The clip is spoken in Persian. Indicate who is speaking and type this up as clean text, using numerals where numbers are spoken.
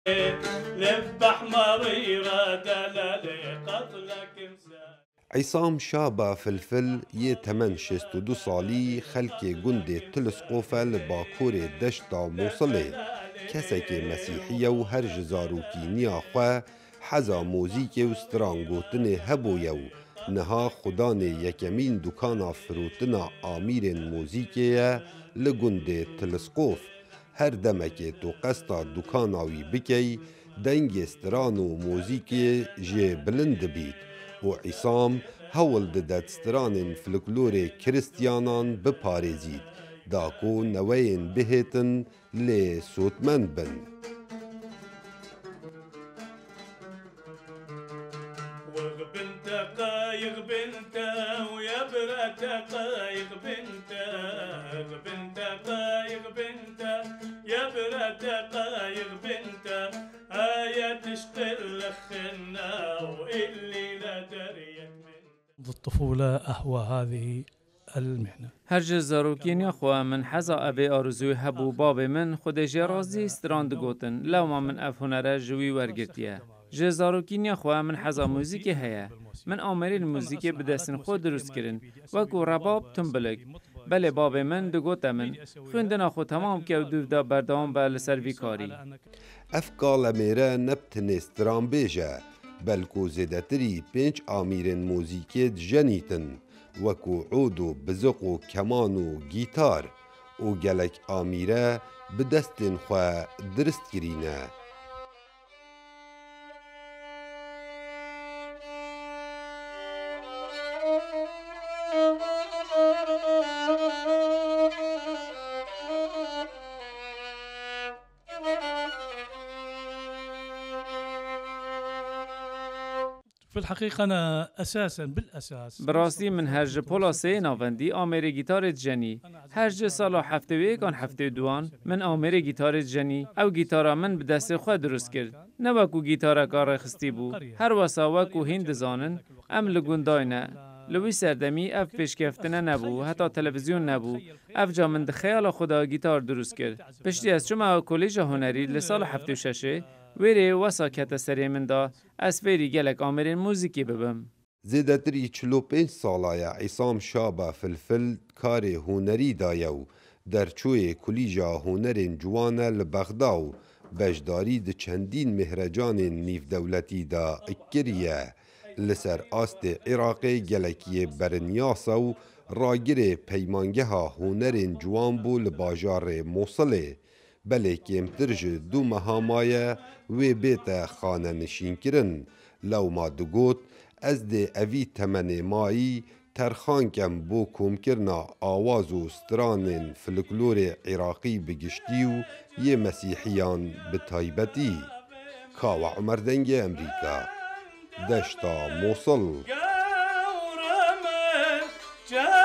Speaker 1: عصام شابا فلفل یه تمن 62 سالی خلک گند تلسقوفه لباکور دشتا موصله کسی که مسیحیه و هر جزاروکی نیا خواه حزا موزیک و سترانگوتن هبویه و نها خدان یکمین دکانا فروتنا آمیر موزیکیه لگند تلسقوف هر دمکه تو قستا دکاناوی بکی دنگ استران و موزیکی جه بلند بید و عصام هول داد ستران فلکلور کریستیانان بپارزید داکو نوین بهتن لی سوتمن بن
Speaker 2: الطفولة أهوى هذه المهنة.
Speaker 3: هرج زاروکین خو من حزا ابي آرزوی هبو باب من خودش رازی استراند گوتن لو ما من اف هنره جوی ورگرتیه ج زاروکین خو من حزا موزیک هيا من آمری الموزیک بدستن خود درست کرن وکو رباب تنبلک بله باب من دگوت من خوندن خو تمام که دو دا بردام بل سروی کاری
Speaker 1: افکال میره نبتن استران بیجه بلکو زیدتری 5 آمیرن موزیکی جنیتن وکو عود و بزق و کمان و گیتار و گلک آمیره بدستن خواه درست کرینه
Speaker 2: في الحقيقة أنا أساساً بالأساس
Speaker 3: براسي من هرج بولا سي نافندي آميري جيتار جني هرج سالو حفته وي كان حفته دوان من آميري جيتار جني أو جيتارا من بدست خود درست کرد نوكو جيتارا كار خستي بو هر وسا وكو هند زانن ام لگونداينه لوی سردمی اف پیشکفتنه نبو حتی تلویزیون نبو اف جا من خیال خدا گیتار درست کرد پشتی از چما کلیج هنری لسال 76 ویری وسا کت سری من دا از ویری گلک آمرین موزیکی ببم
Speaker 1: زیدتری 45 ساله عصام شابا فلفل کار هنری دایو در چوی کلیجا هنرین جوانه لبغداو بجداری د چندین مهرجان نیف دولتی دا اکریه لسر آست عراقی گلکی برنیاسا و راگر پیمانگه ها هنرین جوان بو لباجار موصله بله کمترج دو مهامایه و بیت خانه نشین کرن لو ما دگوت از ده اوی تمن مایی ترخان کم بو کم کرنا آواز و ستران فلکلور عراقی بگشتی و یه مسیحیان بتایبتی کاو عمر دنگ امریکا دشتا موصل